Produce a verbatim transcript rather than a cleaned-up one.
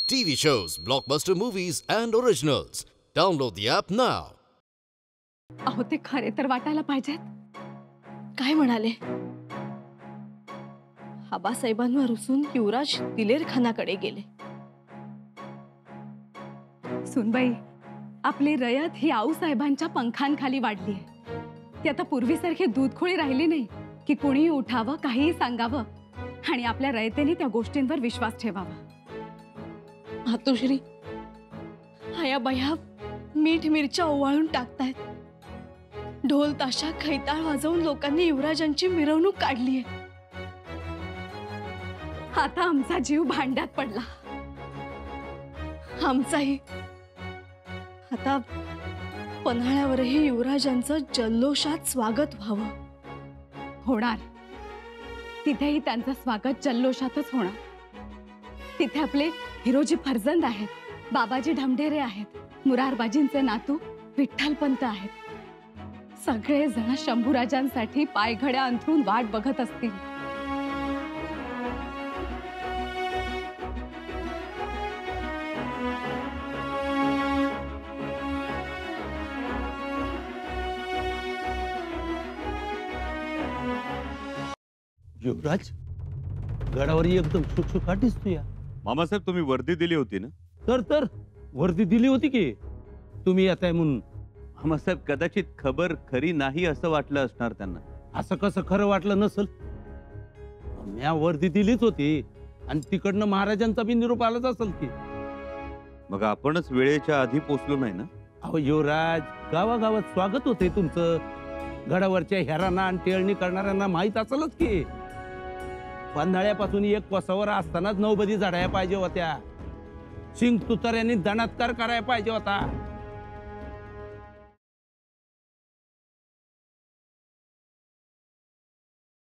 T V shows, blockbuster movies, and originals. Download the app now. अहो ते खरे तर वाटायला पाहिजेत. काय म्हणाले? आबासाहेबांवर रुसून युवराज दिलेर खानाकडे गेले. सुनबाई, आपली रयत ही आऊसाहेबांच्या पंखांखाली वाढली आहे. ती आता पूर्वीसारखी दूधखोळी राहिली नाही की कोणीही उठावं, काहीही सांगावं आणि आपल्या रयतेने त्या गोष्टींवर विश्वास ठेवावा. मातोश्री, आया बाया मीठ मिरच्या ओवाळून टाकतायत. ढोल ताशा खैताळ वाजवून लोकांनी युवराजांची मिरवणूक काढली आहे. आता आमचा जीव भांड्यात पडला. आमचाही आता पन्हाळ्यावरही युवराजांचं जल्लोषात स्वागत व्हावं. होणार. तिथेही त्यांचं स्वागत जल्लोषातच होणार. तिथे आपले हिरोजी फर्जंद आहेत, बाबाजी ढमढेरे आहेत, मुरारबाजींचे नातू विठ्ठलपंत आहेत. सगळे जण शंभूराजांसाठी पायघड्या अंथरून वाट बघत असतील. युवराज, गडावर एकदम सुखसुखाट दिसतोय. मामासाहेब, तुम्ही वर्दी दिली होती ना? तर तर वर्दी दिली होती की तुम्ही येताय म्हणून. मामासाहेब, कदाचित खबर खरी नाही असं वाटलं असणार त्यांना. असं कसं खरं वाटलं नसल? म्या वर्दी दिलीच होती आणि तिकडनं महाराजांचा बी निरोप आलाच असेल की. मग आपणच वेळेच्या आधी पोचलो नाही ना? अहो युवराज, गावागावात स्वागत होते तुमचं. गडावरच्या हेरांना आणि टेळणी करणाऱ्यांना माहित असेलच की. पन्हाळ्यापासून एक कोसावर असतानाच नौबदी झाडाया पाहिजे होत्या. सिंग तुतार्यांनी दणात्कार करायला पाहिजे होता.